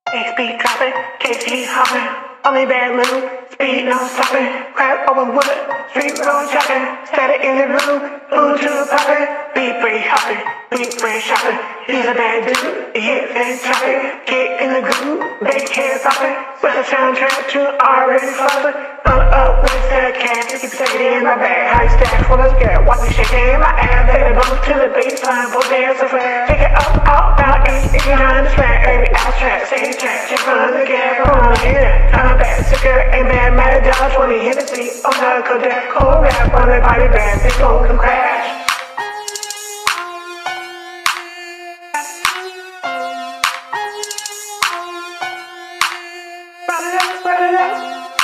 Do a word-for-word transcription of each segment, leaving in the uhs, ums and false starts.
Speed dropping, K T hopping, only bad mood, speed no stopping, crap open wood, street road chopping, static in the room, Bluetooth popping, beat free hopping, beat free shopping. He's a bad dude, he hits and chopping, get in the groove, big hair popping, with a soundtrack to already flopping. I'm up with that cat, keep shaking in my bag, high stack full of scared, watch me shaking my ass, let it bump to the baseline, full dance so fast, take it up, out, down, eight, if you understand, every abstract, same track, check on the gap, on here, I'm bad, sicker, and bad, mad, down, twenty, hit the seat, on the Kodak, cold rap, on the body band, big gon' come crash. Run it up, run it up.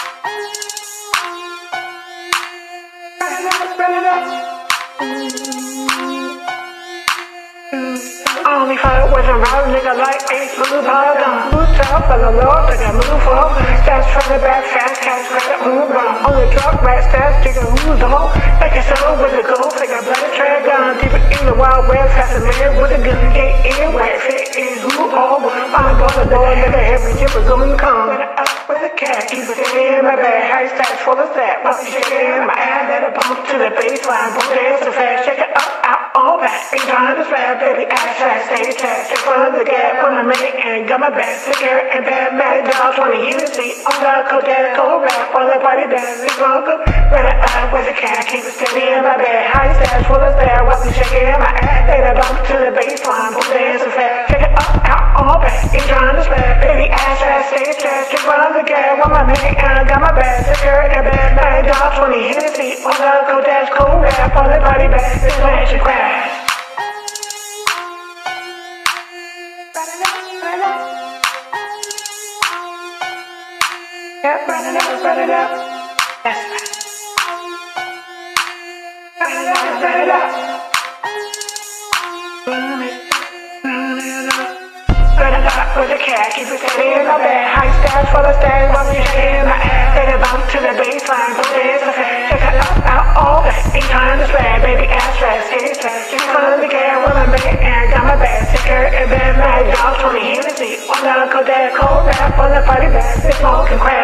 Only fight with a round nigga like Ace Blue Ball Gun. Move top for the Lord, take a move for stats from the back, fast cash, credit, move on. On the truck, rat stats, dig a who's on. Take a show with a gold, take a bloody track gun. Deep in the wild west, fast and man with a gun. Get in, where fit is who all. I'm on the board, nigga, every chipper gonna come. Up with a cat, keep it in my bag. High stats full of stat, but shaking my ass, let it bump to the baseline. Both dance so fast, shake it up, out, all back. Ain't trying to slap, baby, ass fast. Stay trash, take from the gap, when I made and got my back, sicker and bad, mad dog, twenty in the seat, on the Kodak, cold rap, on the party dance, it's welcome, right up with the cat, keep it steady in my bag, high stash, full of stare, watch me shaking in my ass, then I bump to the baseline, both dance so fast, take it up, out, all back, ain't trying to slap, baby, ass fast, stay trash, take from the gap, when I made and got my back, sicker and bad, mad dog, twenty in the seat, on the Kodak, cold rap, on the party dance, it's when she crash. Yep, run it up, run it up. That's right. Run it up, run it up. Run it, run it up. Run it up with the cat, keep it steady in my bag. High stats full of stairs, while we shaking my ass. Let it bump to the baseline, put it so fast. Check it up, out, all that. Ain't trying to swag, baby, ass fast, hit fast. Just from the cat, when I make and got my bag. Sicker and bad, mad dog, twenty in the seat. On the Kodak, cold rap, on the party bag, it's smoking crack.